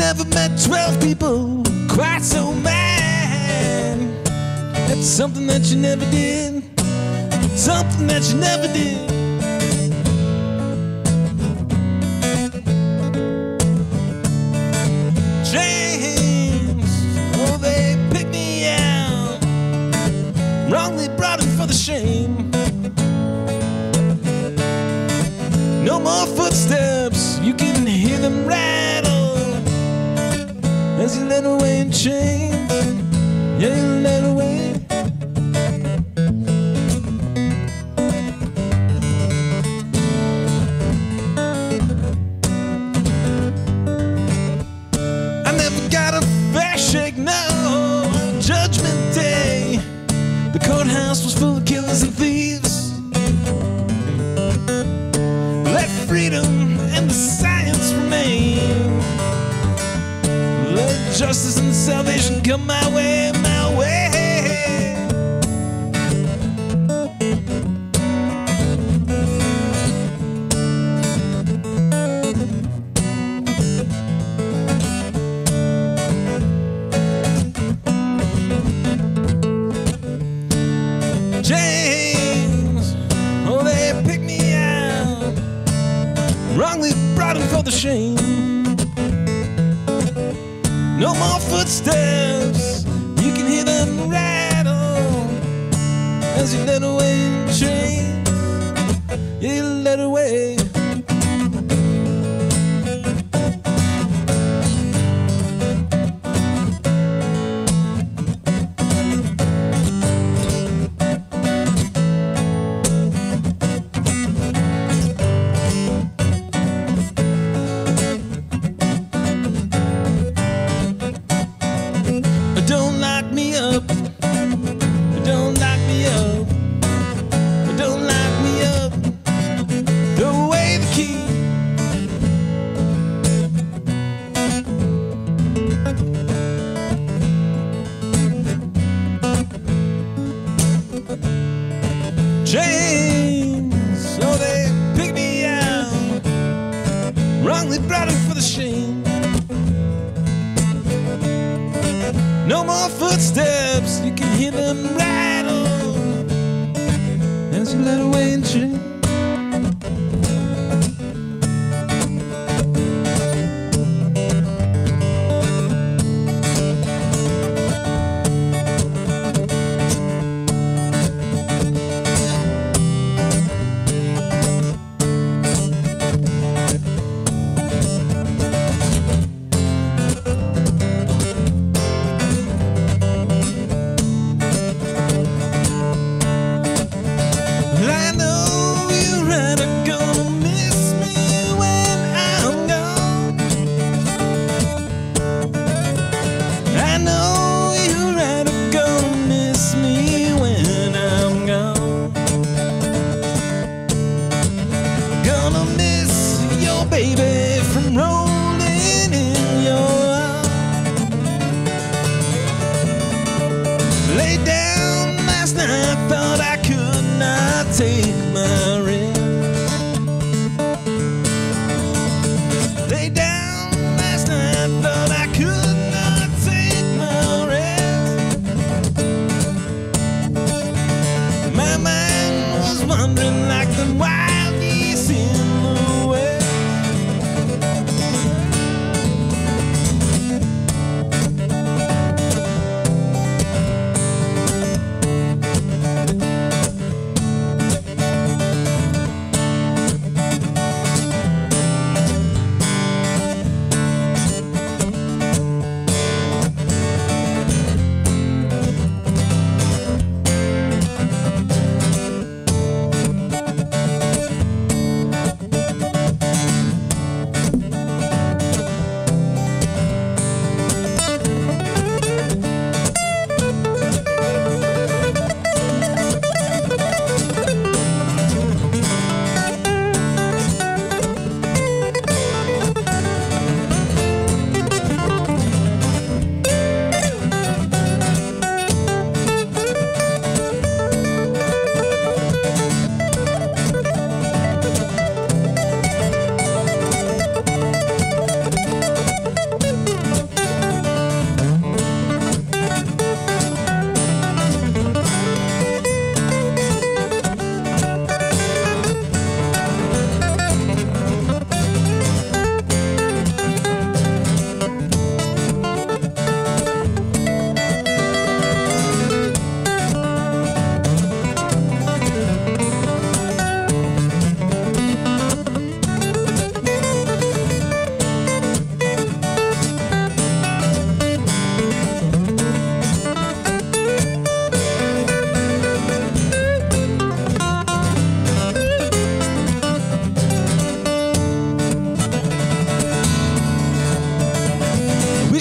never met 12 people quite so mad. That's something that you never did. Something that you never did. James, oh, they picked me out, wrongly brought him for the shame. No more footsteps, you can hear them rattle as you led away in chains. Yeah, you led away. I never got a fair shake, no, on Judgment Day. The courthouse was full of killers and thieves. Let freedom and the science remain. Let justice and salvation come my way, my way. James, oh, they picked me out, wrongly brought him for the shame. No more footsteps, you can hear them rattle as you led away in chains. You led away. Don't lock me up. Don't lock me up. Don't lock me up. Throw away the key. James, oh, they picked me out, wrongly brought him for the shame. No more footsteps, you can hear them rattle as you led away in chains. I know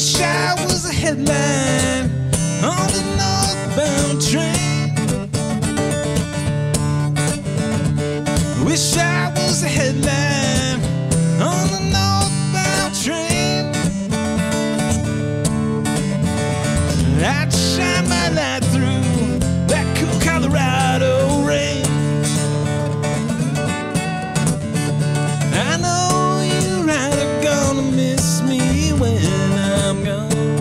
Wish I was a headline on the northbound train. Wish I was a headline on the northbound train. I'd shine my light through that cool Colorado rain. I know you're either gonna miss me when I'm gone.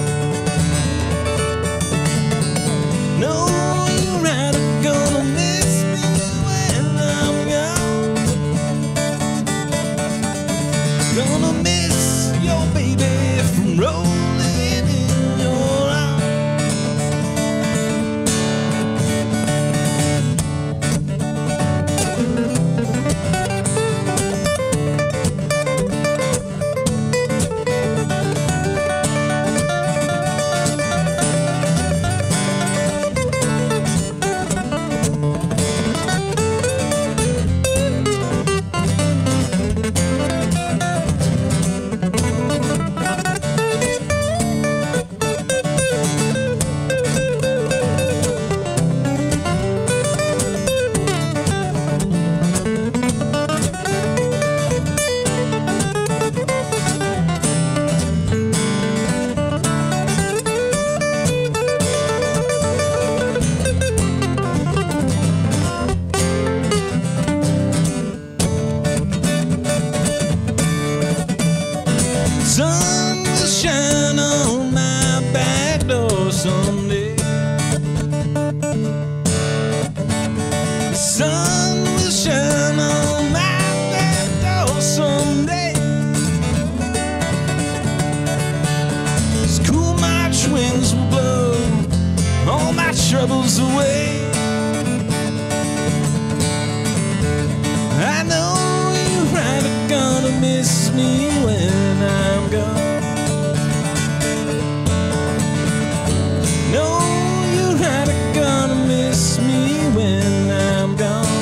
No, you're either gonna miss me when I'm gone. Gonna miss your baby from rolling in your arms. Sun will shine on my back door someday. The sun will shine on my back door someday. These cool March winds will blow all my troubles away. I know you're either gonna miss me when I'm gone. No, you're either gonna miss me when I'm gone.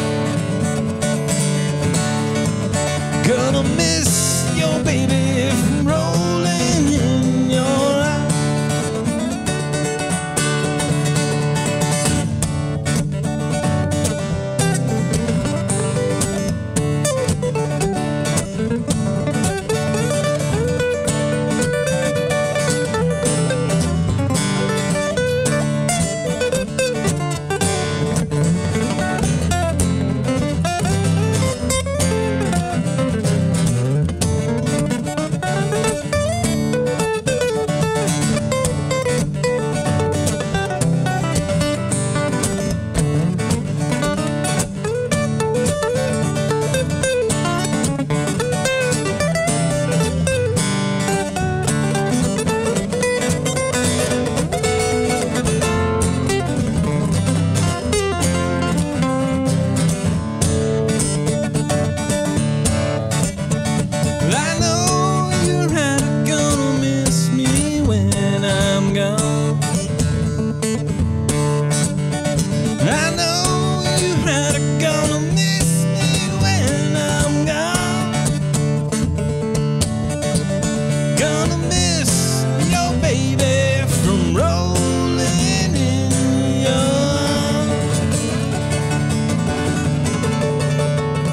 Gonna miss your baby from rolling in your eyes. I know you're either gonna miss me when I'm gone. I know you're either gonna miss me when I'm gone. Gonna miss your baby from rolling in your arms.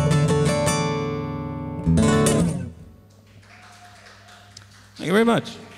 Thank you very much.